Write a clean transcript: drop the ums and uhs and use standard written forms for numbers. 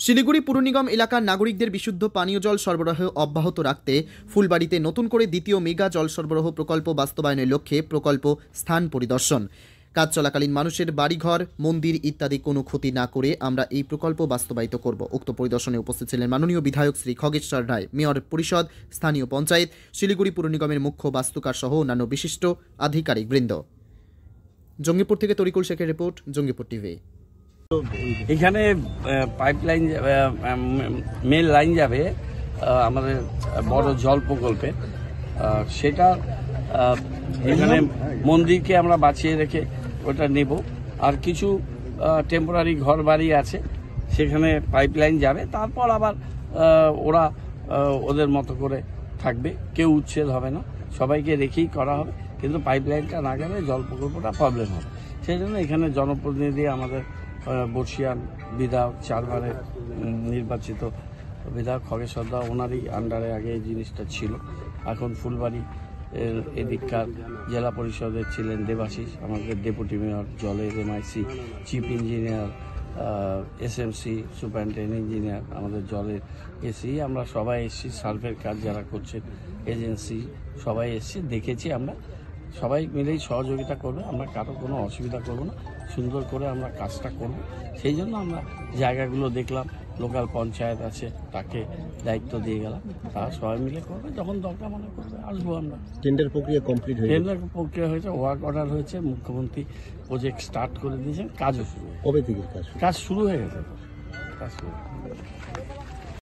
শিলিগুড়ি পুর নিগম এলাকার নাগরিকদের বিশুদ্ধ পানীয় জল সরবরাহ অব্যাহত রাখতে ফুলবাড়িতে নতুন করে দ্বিতীয় মেগা জল সরবরাহ প্রকল্প বাস্তবায়নের লক্ষ্যে প্রকল্প স্থান পরিদর্শন। কাজ চলাকালীন মানুষের বাড়িঘর, মন্দির ইত্যাদি কোনো ক্ষতি না করে আমরা এই প্রকল্প বাস্তবায়িত করব। উক্ত পরিদর্শনে উপস্থিত ছিলেন মাননীয় বিধায়ক শ্রী খগেশ্বর রায়, মেয়র পরিষদ, স্থানীয় পঞ্চায়েত, শিলিগুড়ি পুর নিগমের মুখ্য বাস্তুকার সহ অন্যান্য বিশিষ্ট আধিকারিক বৃন্দ। জঙ্গিপুর থেকে তরিকুল শেখের রিপোর্ট, জঙ্গিপুর টিভি। এখানে পাইপলাইন, মেল লাইন যাবে আমাদের বড় জল প্রকল্পে। সেটা এখানে মন্দিরকে আমরা বাঁচিয়ে রেখে ওটা নেব। আর কিছু টেম্পোরারি ঘর বাড়ি আছে, সেখানে পাইপলাইন যাবে। তারপর আবার ওরা ওদের মতো করে থাকবে, কেউ উচ্ছেদ হবে না, সবাইকে রেখেই করা হবে। কিন্তু পাইপলাইনটা না গেলে জল প্রকল্পটা প্রবলেম হবে। সেই জন্য এখানে জনপ্রতিনিধি আমাদের বর্ষিয়ান বিধায়ক, 4 বারের নির্বাচিত বিধায়ক খগেশ্বর দা, ওনারই আন্ডারে আগে এই জিনিসটা ছিল। এখন ফুলবাড়ি এদিককার জেলা পরিষদের ছিলেন দেবাশিস, আমাদের ডেপুটি মেয়র, জলের MIC, chief engineer, SMC, superintendent engineer, আমাদের জলের এসি, আমরা সবাই এসছি। সার্ভের কাজ যারা করছেন, এজেন্সি, সবাই এসছি, দেখেছি। আমরা সবাই মিলেই সহযোগিতা করবে, আমরা কারো কোনো অসুবিধা করব না, সুন্দর করে আমরা কাজটা করব। সেই জন্য আমরা জায়গাগুলো দেখলাম, লোকাল পঞ্চায়েত আছে, তাকে দায়িত্ব দিয়ে গেলাম, তারা সবাই মিলে করবে, যখন দরকার মনে করবে আসবো আমরা। টেন্ডার প্রক্রিয়া কমপ্লিট হয়েছে? টেন্ডার প্রক্রিয়া হয়েছে, ওয়ার্ক অর্ডার হয়েছে, মুখ্যমন্ত্রী প্রজেক্ট স্টার্ট করে দিয়েছেন, কাজও শুরু। কবে থেকে কাজ শুরু হয়ে গেছে? কাজ শুরু।